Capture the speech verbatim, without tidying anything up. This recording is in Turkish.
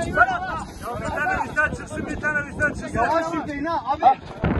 Ya bir tane bizden çıksın, bir tane bizden çıksın. Yavaş yükleyin ha abi.